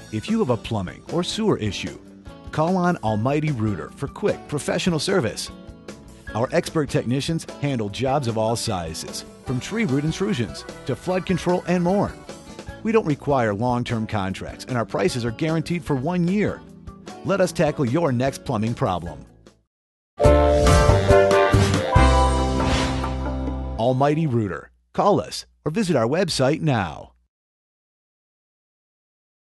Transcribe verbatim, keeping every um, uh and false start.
If you have a plumbing or sewer issue, call on Almighty Rooter for quick, professional service. Our expert technicians handle jobs of all sizes, from tree root intrusions to flood control and more. We don't require long-term contracts, and our prices are guaranteed for one year. Let us tackle your next plumbing problem. Almighty Rooter. Call us or visit our website now.